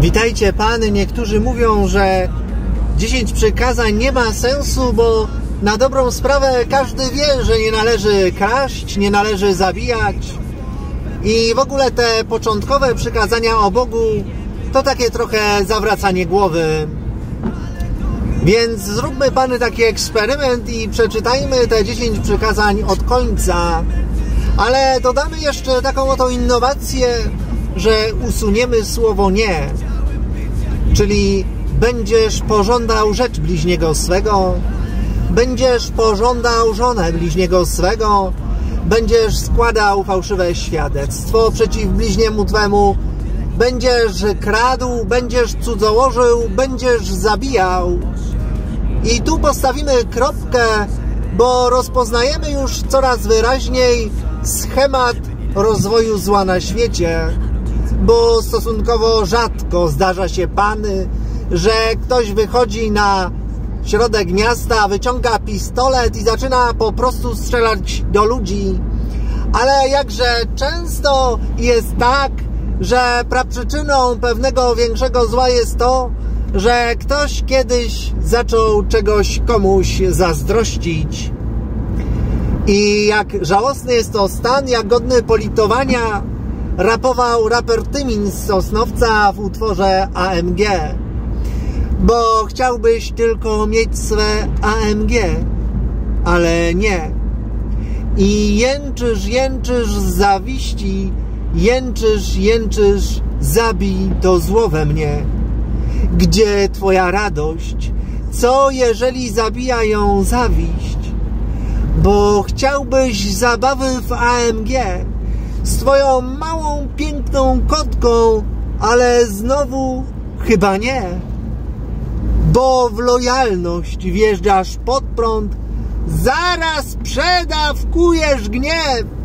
Witajcie Pany, niektórzy mówią, że 10 przykazań nie ma sensu, bo na dobrą sprawę każdy wie, że nie należy kraść, nie należy zabijać i w ogóle te początkowe przykazania o Bogu to takie trochę zawracanie głowy. Więc zróbmy Pany taki eksperyment i przeczytajmy te 10 przykazań od końca. Ale dodamy jeszcze taką oto innowację, że usuniemy słowo nie. Czyli będziesz pożądał rzecz bliźniego swego, będziesz pożądał żonę bliźniego swego, będziesz składał fałszywe świadectwo przeciw bliźniemu twemu, będziesz kradł, będziesz cudzołożył, będziesz zabijał. I tu postawimy kropkę, bo rozpoznajemy już coraz wyraźniej schemat rozwoju zła na świecie, bo stosunkowo rzadko zdarza się Pany, że ktoś wychodzi na środek miasta, wyciąga pistolet i zaczyna po prostu strzelać do ludzi. Ale jakże często jest tak, że praprzyczyną pewnego większego zła jest to, że ktoś kiedyś zaczął czegoś komuś zazdrościć. I jak żałosny jest to stan, jak godny politowania, rapował raper Tymin z Sosnowca w utworze AMG. Bo chciałbyś tylko mieć swe AMG, ale nie. I jęczysz z zawiści, jęczysz, zabij to zło we mnie. Gdzie twoja radość? Co jeżeli zabija ją zawiść? Bo chciałbyś zabawy w AMG z twoją małą, piękną kotką, ale znowu chyba nie. Bo w lojalność wjeżdżasz pod prąd, zaraz przedawkujesz gniew.